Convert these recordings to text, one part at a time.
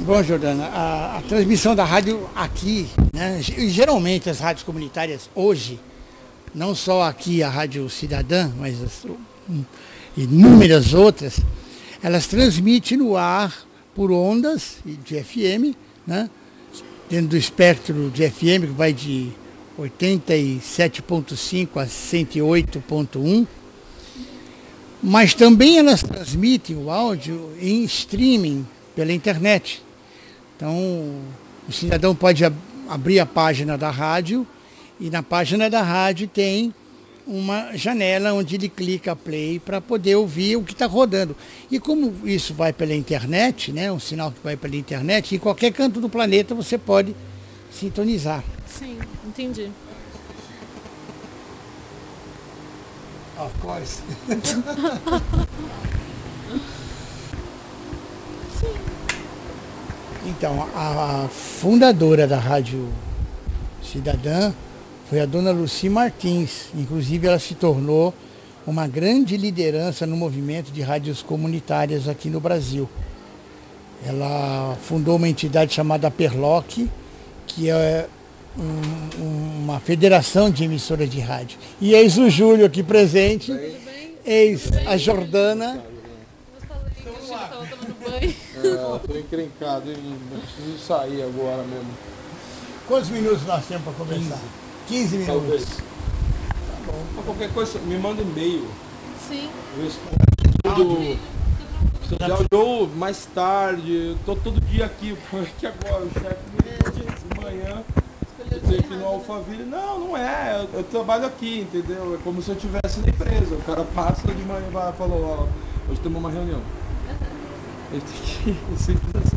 Bom, Jordana, a transmissão da rádio aqui, né, geralmente as rádios comunitárias hoje, não só aqui a Rádio Cidadã, mas inúmeras outras, elas transmitem no ar por ondas de FM, né, dentro do espectro de FM, que vai de 87,5 a 108,1, mas também elas transmitem o áudio em streaming pela internet. Então, o cidadão pode abrir a página da rádio e na página da rádio tem uma janela onde ele clica play para poder ouvir o que está rodando. E como isso vai pela internet, né, um sinal que vai pela internet, em qualquer canto do planeta você pode sintonizar. Sim, entendi. Of course. Então, a fundadora da Rádio Cidadã foi a dona Lucy Martins. Inclusive, ela se tornou uma grande liderança no movimento de rádios comunitárias aqui no Brasil. Ela fundou uma entidade chamada Perloc, que é uma federação de emissoras de rádio. E eis o Júlio aqui presente, eis a Jordana. Eu falei que o Chico estava tomando banho. Tô encrencado, não preciso sair agora mesmo. Quantos minutos nós temos para conversar? 15 minutos. Talvez. Tá bom. Mas qualquer coisa, me manda e-mail. Sim. Eu respondo tudo. De áudio mais tarde, eu tô todo dia aqui, porque agora o chefe me ligou de manhã. Dizer que no Alphaville, não é, eu trabalho aqui, entendeu? É como se eu estivesse na empresa. O cara passa de manhã e falou, ó, hoje temos uma reunião. Ele tem que ir, simples assim.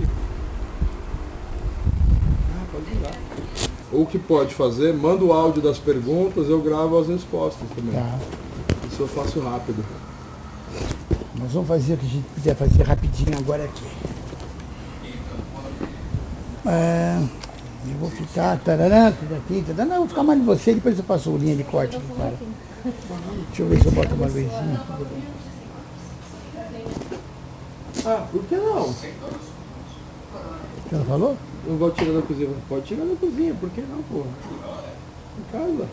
Pode virar. Ou o que pode fazer, manda o áudio das perguntas, eu gravo as respostas também. Tá. Isso eu faço rápido. Nós vamos fazer o que a gente quiser fazer rapidinho agora aqui. Eu vou ficar, tarará, tudo aqui, tarará. Não, eu vou ficar mais de você, depois eu passo linha de corte aqui, cara. Deixa eu ver se eu boto uma luzinha. Por que não? O que ela falou? Não vou tirar da cozinha. Pode tirar da cozinha, por que não, pô? Em casa.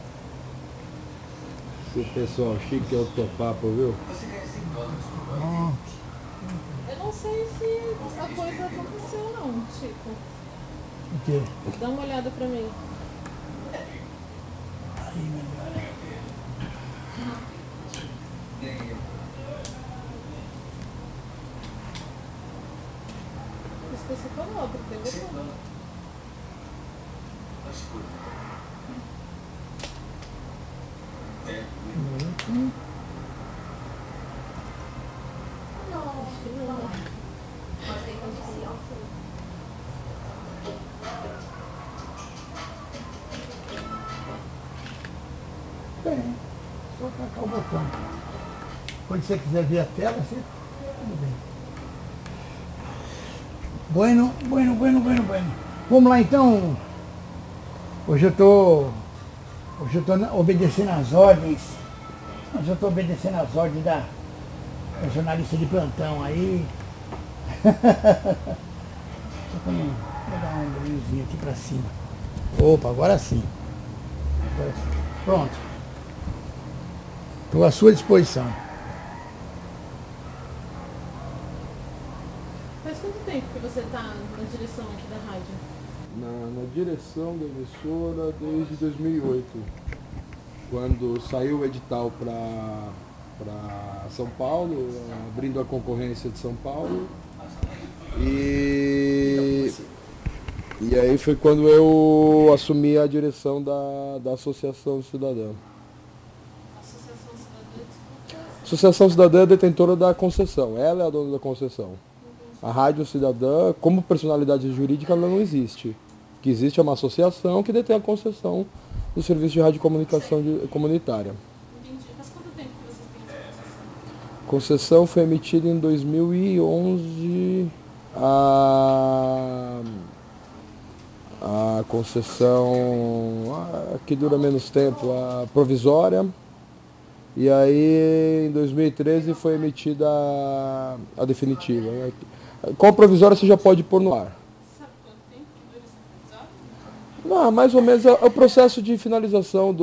Esse pessoal chique é o topapo, viu? Eu não sei se a coisa aconteceu não, Chico. O quê? Dá uma olhada pra mim. Aí, melhor. Isso que você falou, porque tem botão. Bem, só apertar o botão. Quando você quiser ver a tela, você... Tudo bem. Bueno. Vamos lá então. Hoje eu tô obedecendo às ordens. Hoje eu tô obedecendo às ordens da jornalista de plantão aí. Vou dar um brilhozinho aqui pra cima. Opa, agora sim. Pronto. Estou à sua disposição. Faz quanto tempo que você está na direção aqui da rádio? Na direção da emissora desde 2008, quando saiu o edital para São Paulo, abrindo a concorrência de São Paulo. E aí foi quando eu assumi a direção da Associação Cidadã. A Associação Cidadã é detentora da concessão, ela é a dona da concessão. A Rádio Cidadã, como personalidade jurídica, ela não existe. O que existe é uma associação que detém a concessão do serviço de radiocomunicação comunitária. Entendi. Faz quanto tempo que vocês têm essa concessão? A concessão foi emitida em 2011. A concessão que dura menos tempo, a provisória. E aí, em 2013, foi emitida a definitiva. Com a provisória você já pode pôr no ar. Sabe quanto tempo que dura esse episódio? Não, mais ou menos é o processo de finalização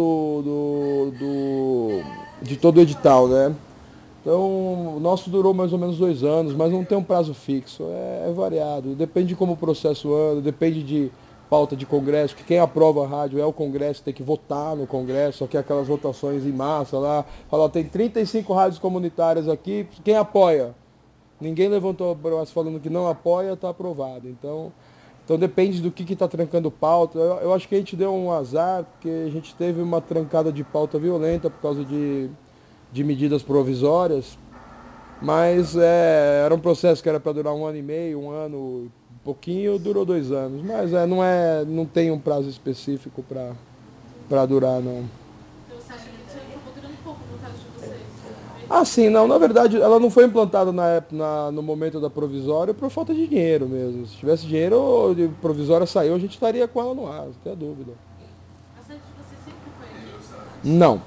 de todo o edital, né? Então, o nosso durou mais ou menos 2 anos, mas não tem um prazo fixo, é variado. Depende de como o processo anda, depende de pauta de congresso, que quem aprova a rádio é o congresso, tem que votar no congresso, só que aquelas votações em massa lá, fala, tem 35 rádios comunitárias aqui, quem apoia? Ninguém levantou o braço falando que não apoia, está aprovado. Então depende do que está trancando pauta. Eu acho que a gente deu um azar, porque a gente teve uma trancada de pauta violenta por causa de medidas provisórias, mas era um processo que era para durar 1 ano e meio, 1 ano e pouquinho, durou 2 anos. Mas não tem um prazo específico para durar, não. Então você acha que isso acabou durando pouco no caso de vocês? Ah, sim, não, na verdade ela não foi implantada no momento da provisória por falta de dinheiro mesmo. Se tivesse dinheiro, a provisória saiu, a gente estaria com ela no ar, não tem dúvida. A sede de vocês sempre foi aqui? Não.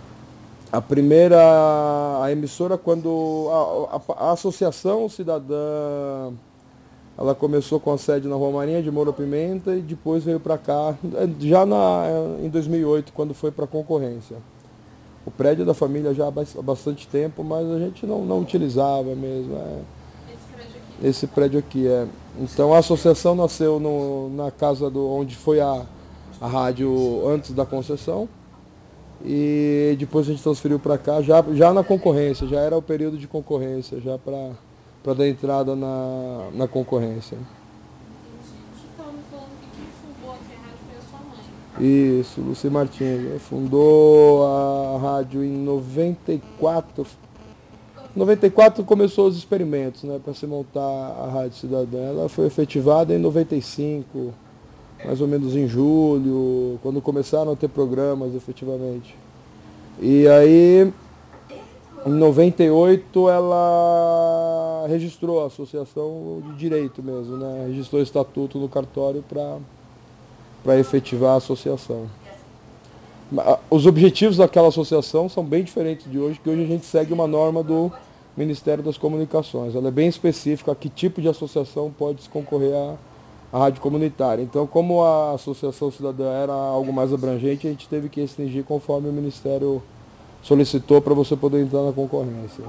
A emissora, quando a Associação Cidadã, ela começou com a sede na Rua Marinha de Moura Pimenta e depois veio para cá, já em 2008, quando foi para a concorrência. O prédio da família já há bastante tempo, mas a gente não utilizava mesmo. Esse prédio aqui? Esse prédio aqui, é. Então a associação nasceu na casa onde foi a rádio antes da concessão. E depois a gente transferiu para cá, já na concorrência, já era o período de concorrência, já para dar entrada na concorrência. Entendi. Você estava me falando que quem fundou aqui a rádio foi a sua mãe. Isso, Luci Martins. Fundou a rádio em 94. 94 começou os experimentos, né, para se montar a Rádio Cidadã. Ela foi efetivada em 95. Mais ou menos em julho, quando começaram a ter programas efetivamente. E aí, em 98, ela registrou a associação de direito mesmo, né? Registrou o estatuto no cartório para efetivar a associação. Os objetivos daquela associação são bem diferentes de hoje, que hoje a gente segue uma norma do Ministério das Comunicações. Ela é bem específica a que tipo de associação pode concorrer a rádio comunitária. Então, como a Associação Cidadã era algo mais abrangente, a gente teve que restringir conforme o Ministério solicitou para você poder entrar na concorrência.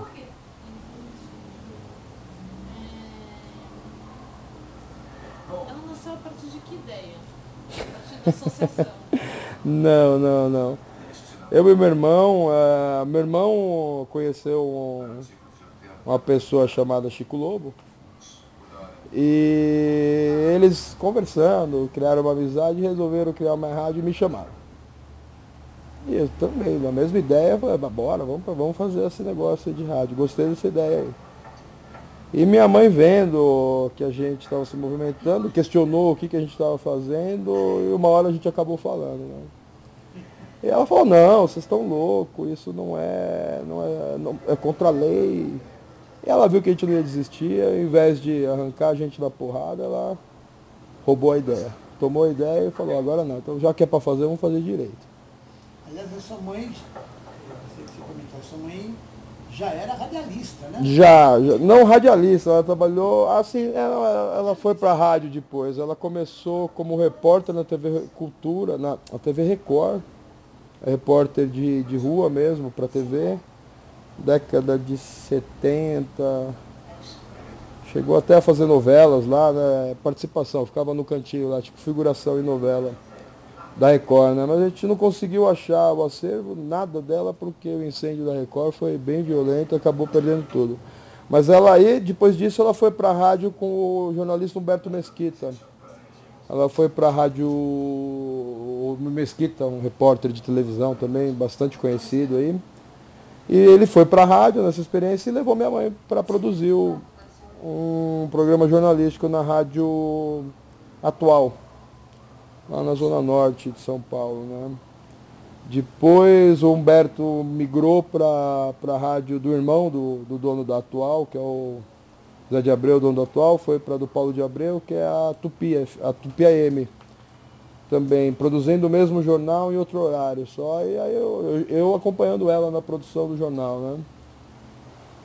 Ela nasceu a partir de que ideia? A partir da associação? Não. Eu e meu irmão conheceu uma pessoa chamada Chico Lobo. E eles conversando, criaram uma amizade, resolveram criar uma rádio e me chamaram. E eu também, na mesma ideia, falei, bora, vamos fazer esse negócio de rádio. Gostei dessa ideia aí. E minha mãe vendo que a gente estava se movimentando, questionou o que a gente estava fazendo, e uma hora a gente acabou falando, né? E ela falou, não, vocês estão loucos, isso não é contra a lei. E ela viu que a gente não ia desistir, ao invés de arrancar a gente da porrada, ela roubou a ideia. Tomou a ideia e falou, agora não, então já que é para fazer, vamos fazer direito. Aliás, a sua mãe, você comentou, sua mãe já era radialista, né? Já, não radialista, ela trabalhou, assim, ela foi para a rádio depois. Ela começou como repórter na TV Cultura, na TV Record, repórter de rua mesmo, para TV. Década de 70, chegou até a fazer novelas lá, né? Participação, ficava no cantinho lá, tipo figuração em novela da Record, né? Mas a gente não conseguiu achar o acervo, nada dela, porque o incêndio da Record foi bem violento, acabou perdendo tudo. Mas ela aí, depois disso, ela foi para a rádio com o jornalista Humberto Mesquita. Ela foi para a rádio Mesquita, um repórter de televisão também, bastante conhecido aí. E ele foi para a rádio nessa experiência e levou minha mãe para produzir um programa jornalístico na Rádio Atual, lá na Zona Norte de São Paulo, né? Depois o Humberto migrou para a rádio do irmão do dono da Atual, que é o Zé de Abreu, dono da Atual, foi para do Paulo de Abreu, que é a Tupi AM. Também produzindo o mesmo jornal em outro horário só, e aí eu acompanhando ela na produção do jornal, né?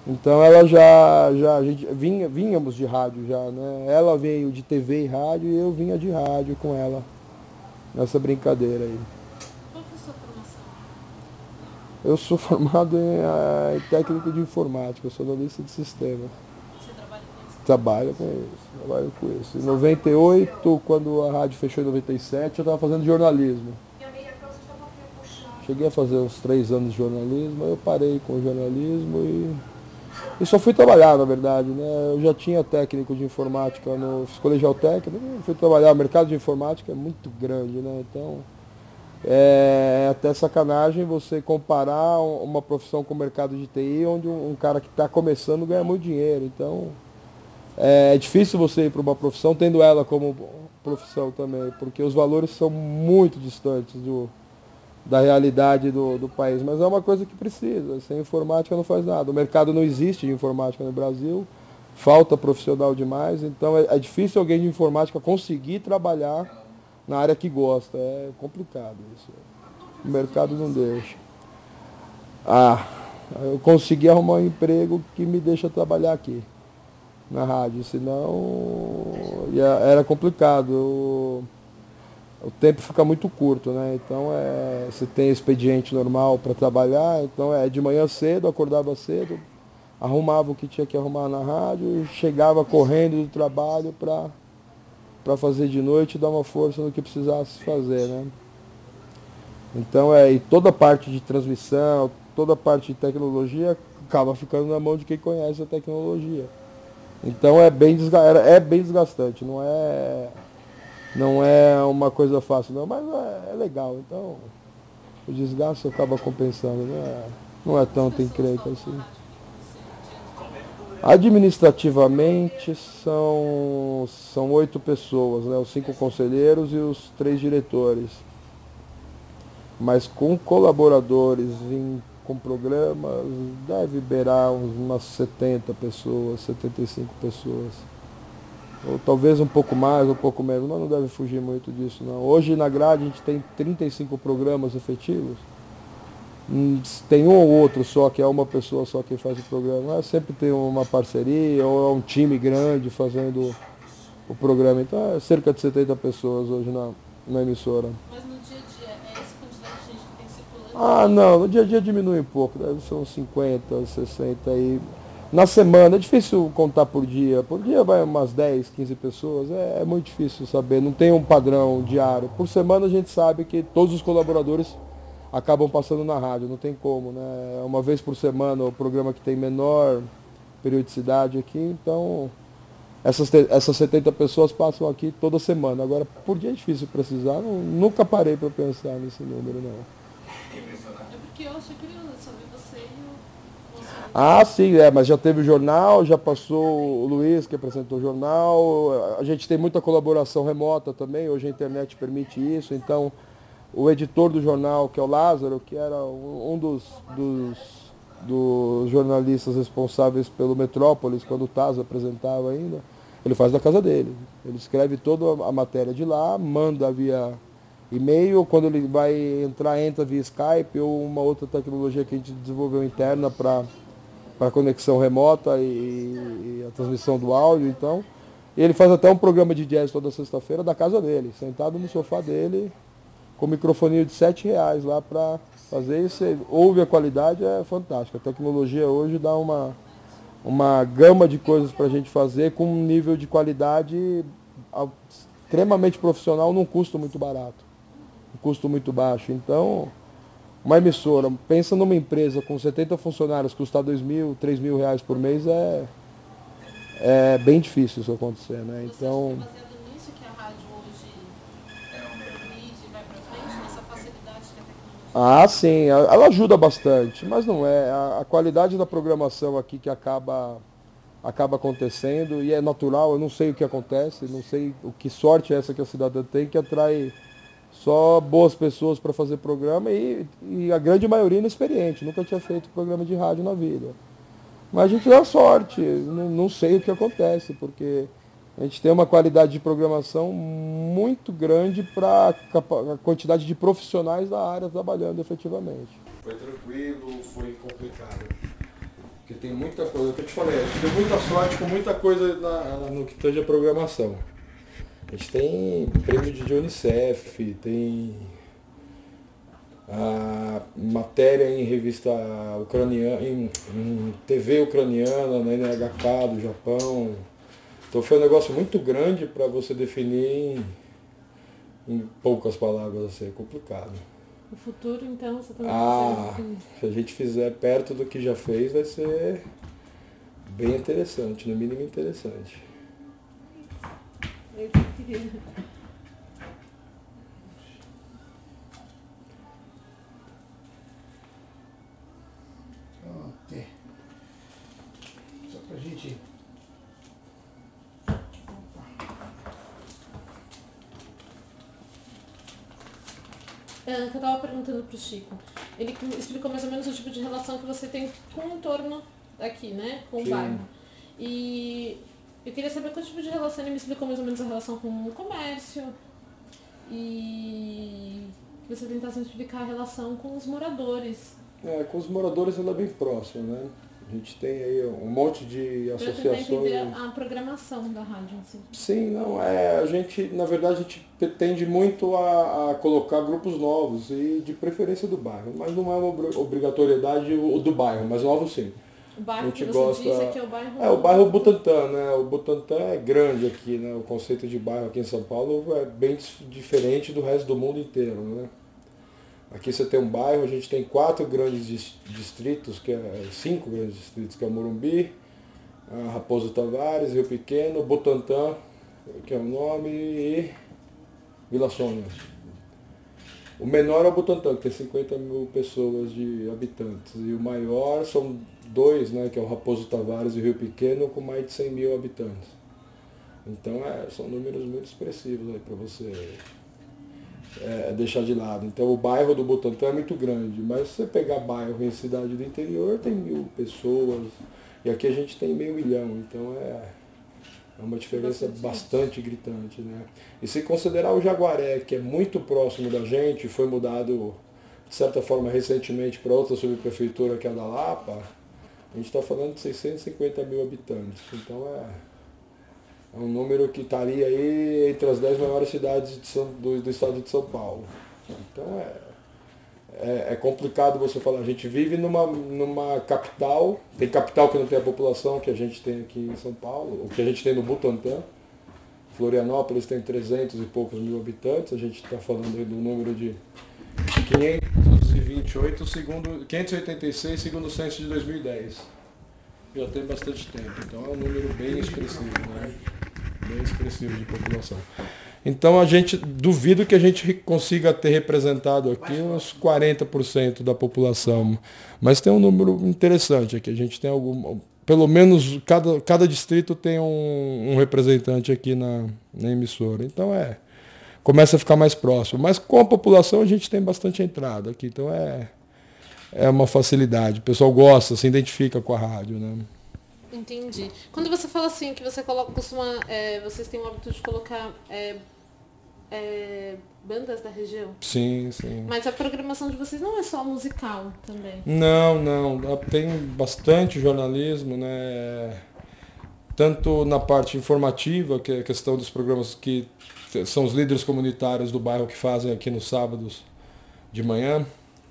Então a gente vínhamos de rádio já, né? Ela veio de TV e rádio e eu vinha de rádio com ela nessa brincadeira aí. Qual que é a sua formação? Eu sou formado em técnico de informática, eu sou analista de sistema. Você trabalha com isso? Trabalho com isso. Em 98, quando a rádio fechou em 97, eu estava fazendo jornalismo. Cheguei a fazer uns 3 anos de jornalismo, aí eu parei com o jornalismo e só fui trabalhar, na verdade, né? Eu já tinha técnico de informática no colegial técnico, fui trabalhar. O mercado de informática é muito grande, né? Então, é até sacanagem você comparar uma profissão com o mercado de TI, onde um cara que está começando ganha muito dinheiro. Então, é difícil você ir para uma profissão tendo ela como profissão também, porque os valores são muito distantes da realidade do país. Mas é uma coisa que precisa. Sem informática não faz nada. O mercado não existe de informática no Brasil, falta profissional demais, então é difícil alguém de informática conseguir trabalhar na área que gosta. É complicado isso. O mercado não deixa. Eu consegui arrumar um emprego que me deixa trabalhar aqui, na rádio, senão era complicado. O tempo fica muito curto, né? Então você tem expediente normal para trabalhar, então de manhã cedo, acordava cedo, arrumava o que tinha que arrumar na rádio, chegava correndo do trabalho para fazer de noite e dar uma força no que precisasse fazer, né? Então e toda a parte de transmissão, toda a parte de tecnologia acaba ficando na mão de quem conhece a tecnologia. Então é bem desgastante, não é uma coisa fácil não, mas é legal. Então o desgaste acaba compensando, não é tanto encrenca assim. Administrativamente são 8 pessoas, né? Os 5 conselheiros e os 3 diretores. Mas com colaboradores, com programas, deve beirar umas 70 pessoas, 75 pessoas. Ou talvez um pouco mais, um pouco menos, mas não deve fugir muito disso não. Hoje na grade a gente tem 35 programas efetivos. Tem um ou outro só, que é uma pessoa só que faz o programa. Sempre tem uma parceria ou é um time grande fazendo o programa. Então é cerca de 70 pessoas hoje na emissora. Mas no dia a dia, é essa quantidade de gente que tem circulando? Não, no dia a dia diminui um pouco, deve ser uns 50, 60 aí. Na semana, é difícil contar por dia. Por dia vai umas 10, 15 pessoas, é muito difícil saber, não tem um padrão diário. Por semana a gente sabe que todos os colaboradores acabam passando na rádio, não tem como, né? Uma vez por semana o programa que tem menor periodicidade aqui, então essas 70 pessoas passam aqui toda semana. Agora, por dia é difícil precisar, nunca parei para pensar nesse número, não. É porque eu achei curioso, eu só vi você e o... Sim, mas já teve o jornal, já passou o Luiz que apresentou o jornal, a gente tem muita colaboração remota também, hoje a internet permite isso, então o editor do jornal, que é o Lázaro, que era um dos jornalistas responsáveis pelo Metrópolis, quando o Taz apresentava ainda, ele faz da casa dele. Ele escreve toda a matéria de lá, manda via e-mail, quando ele vai entra via Skype ou uma outra tecnologia que a gente desenvolveu interna para conexão remota e a transmissão do áudio. Então, ele faz até um programa de jazz toda sexta-feira da casa dele, sentado no sofá dele, com microfoninho de R$7 lá para fazer isso. Ouve a qualidade, é fantástica. A tecnologia hoje dá uma gama de coisas para a gente fazer com um nível de qualidade extremamente profissional num custo muito barato, um custo muito baixo. Então, uma emissora, pensa numa empresa com 70 funcionários, custar R$2.000, R$3.000 por mês, é bem difícil isso acontecer, né? Então, baseado nisso que a rádio hoje permite e vai para frente, nessa facilidade que a tecnologia... sim, ela ajuda bastante, mas não é. A qualidade da programação aqui que acaba acontecendo, e é natural, eu não sei o que acontece, não sei o que sorte é essa que a cidade tem, que atrai só boas pessoas para fazer programa e a grande maioria inexperiente, nunca tinha feito programa de rádio na vida. Mas a gente dá sorte, não sei o que acontece, porque a gente tem uma qualidade de programação muito grande para a quantidade de profissionais da área trabalhando efetivamente. Foi tranquilo, foi complicado? Porque tem muita coisa, que eu te falei, a gente deu muita sorte com muita coisa no que tange a programação. A gente tem prêmio de Unicef, tem a matéria em revista ucraniana, em TV ucraniana, na NHK do Japão. Então foi um negócio muito grande para você definir em poucas palavras, assim, é complicado. O futuro, então, você também se a gente fizer perto do que já fez, vai ser bem interessante, no mínimo interessante. Eu queria. Só pra gente... Que eu estava perguntando para o Chico. Ele explicou mais ou menos o tipo de relação que você tem com o entorno aqui, né? Com o bairro. E eu queria saber qual tipo de relação, ele me explicou mais ou menos a relação com o comércio. E que você tentasse me explicar a relação com os moradores. Com os moradores ela é bem próxima, né? A gente tem aí um monte de associações. Para tentar entender a programação da rádio, assim. Sim, não, a gente, na verdade, a gente tende muito a colocar grupos novos, e de preferência do bairro, mas não é uma obrigatoriedade o do bairro, mas novo sim. O bairro a gente que você gosta... disse aqui é o bairro... o bairro Butantã, né? O Butantã é grande aqui, né? O conceito de bairro aqui em São Paulo é bem diferente do resto do mundo inteiro, né? Aqui você tem um bairro, a gente tem 4 grandes distritos, 5 grandes distritos, que é o Morumbi, Raposo Tavares, Rio Pequeno, Butantã, que é o nome, e Vila Sônia. O menor é o Butantã, que tem 50 mil pessoas de habitantes, e o maior são 2, né, que é o Raposo Tavares e o Rio Pequeno, com mais de 100 mil habitantes. Então são números muito expressivos aí para você deixar de lado. Então o bairro do Butantã é muito grande, mas se você pegar bairro em cidade do interior, tem 1000 pessoas, e aqui a gente tem 500 mil, então é uma diferença bastante gritante, né? E se considerar o Jaguaré, que é muito próximo da gente, foi mudado de certa forma recentemente para outra subprefeitura, que é a da Lapa, a gente está falando de 650 mil habitantes, então é um número que estaria aí entre as 10 maiores cidades do estado de São Paulo. Então é complicado você falar. A gente vive numa capital, tem capital que não tem a população que a gente tem aqui em São Paulo, o que a gente tem no Butantã. Florianópolis tem 300 e poucos mil habitantes, a gente está falando aí do número de 586 segundo o censo de 2010. Já tem bastante tempo, então é um número bem expressivo, né? Bem expressivo de população. Então a gente duvido que a gente consiga ter representado aqui uns 40% da população, mas tem um número interessante aqui. A gente tem pelo menos cada distrito tem um representante aqui na emissora. Então começa a ficar mais próximo. Mas com a população a gente tem bastante entrada aqui, então é uma facilidade. O pessoal gosta, se identifica com a rádio, né? Entendi. Quando você fala assim, que você vocês têm o hábito de colocar bandas da região? Sim, sim. Mas a programação de vocês não é só musical também? Não. Tem bastante jornalismo, né? Tanto na parte informativa, que é a questão dos programas que são os líderes comunitários do bairro que fazem aqui nos sábados de manhã.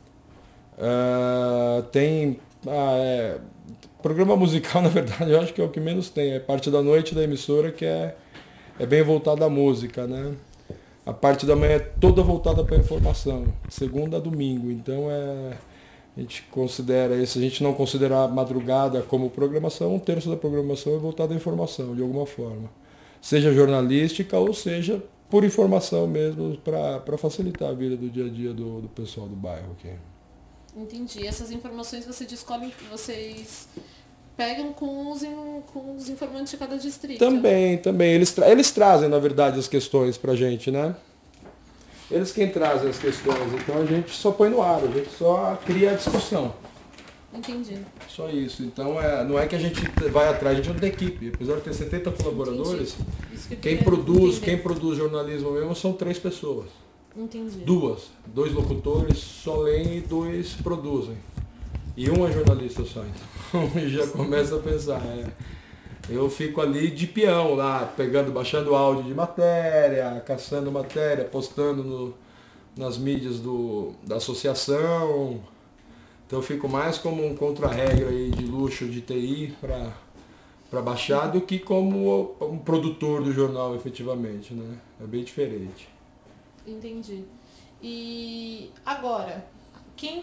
Tem programa musical, na verdade, eu acho que é o que menos tem. É parte da noite da emissora, que é bem voltada à música, né? A parte da manhã é toda voltada para a informação, segunda a domingo. Então a gente considera isso, a gente não considerar a madrugada como programação, 1/3 da programação é voltada à informação, de alguma forma. Seja jornalística ou seja por informação mesmo, para facilitar a vida do dia a dia do pessoal do bairro aqui. Entendi. Essas informações vocês pegam com os informantes de cada distrito? Também. Eles trazem, na verdade, as questões pra gente, né? Eles quem trazem as questões, então a gente só põe no ar, a gente só cria a discussão. Entendi. Só isso. Então não é que a gente vai atrás, a gente não tem equipe. Apesar de ter 70 colaboradores, quem produz jornalismo mesmo são 3 pessoas. Entendi. 2 locutores, só leem e 2 produzem. E um é jornalista só, então já começa a pensar. Eu fico ali de peão lá, baixando áudio de matéria, caçando matéria, postando nas mídias da associação. Então eu fico mais como um contra-regra aí de luxo de TI para baixar do que como um produtor do jornal efetivamente, né? É bem diferente. Entendi. E agora, quem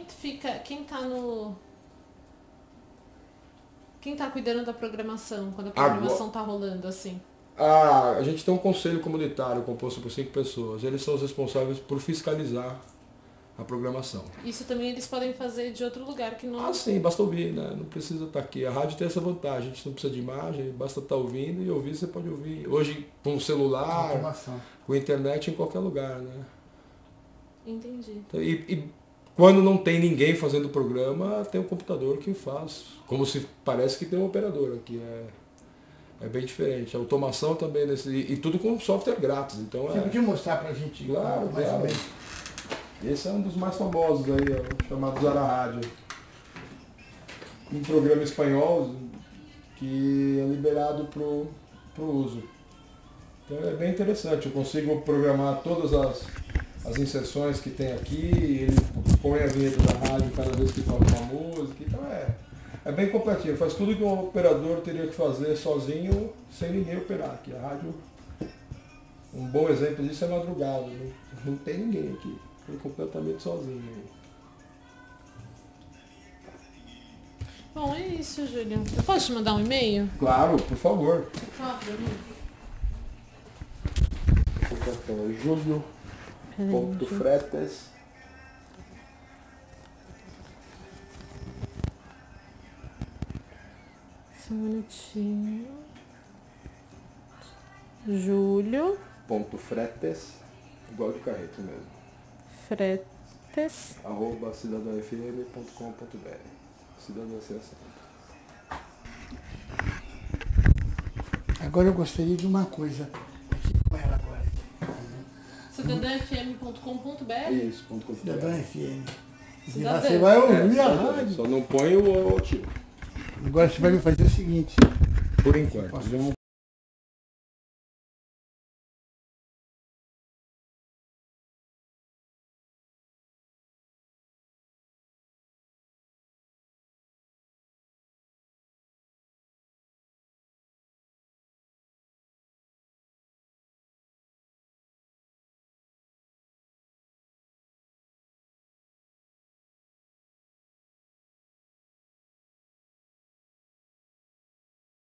tá cuidando da programação, quando a programação tá rolando assim? A gente tem um conselho comunitário composto por 5 pessoas. Eles são os responsáveis por fiscalizar a programação. Isso também eles podem fazer de outro lugar que não... Sim, basta ouvir, né? Não precisa estar aqui. A rádio tem essa vantagem, a gente não precisa de imagem, basta estar ouvindo e ouvir, você pode ouvir. Hoje, com o celular, com a internet, em qualquer lugar, né? Entendi. E quando não tem ninguém fazendo o programa, tem um computador que faz. Como se parece que tem um operador aqui. É bem diferente. A automação também, e tudo com software grátis. Então Você podia mostrar pra gente? Claro, mais ou menos. Esse é um dos mais famosos aí, chamado Zara Rádio. Um programa espanhol que é liberado para o uso. Então é bem interessante. Eu consigo programar todas as inserções que tem aqui, ele põe a vinheta da rádio cada vez que toca uma música, então é bem completinho, faz tudo que um operador teria que fazer sozinho, sem ninguém operar aqui. A rádio, um bom exemplo disso é Madrugada, né? Não tem ninguém aqui, foi completamente sozinho. Bom, é isso, Júlio. Eu posso te mandar um e-mail? Claro, por favor. O cartão é Julio.fretes. Só um minutinho. Júlio. .fretes, igual de carreto mesmo. Fretes. @cidadãofm.com.br. Cidadã Associação. Agora eu gostaria de uma coisa. Aqui com ela agora. cidadãfm.com.br. Isso, Cidadã FM. E Cidadã. você vai ouvir a rádio. Só não põe o tio. Agora você vai me fazer o seguinte. Por enquanto. Posso? Vamos